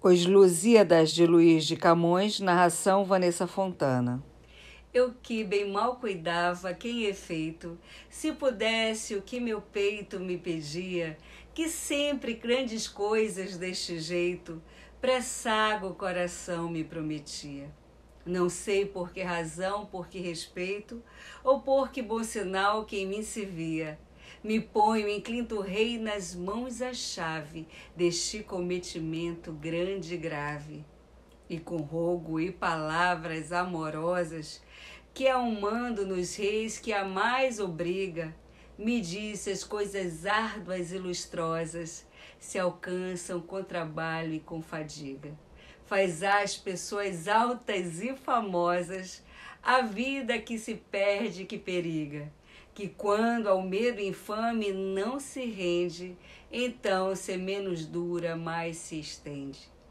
Os Lusíadas de Luís de Camões, narração Vanessa Fontana. Eu que bem mal cuidava, quem efeito, se pudesse o que meu peito me pedia, que sempre grandes coisas deste jeito, pressago o coração me prometia. Não sei por que razão, por que respeito, ou por que bom sinal que em mim se via. Me ponho, inclinto o rei nas mãos a chave deste cometimento grande e grave. E com rogo e palavras amorosas, que é um mando nos reis que a mais obriga, me disse as coisas árduas e lustrosas se alcançam com trabalho e com fadiga. Faz às pessoas altas e famosas a vida que se perde, que periga, que quando ao medo infame não se rende, então se menos dura, mais se estende.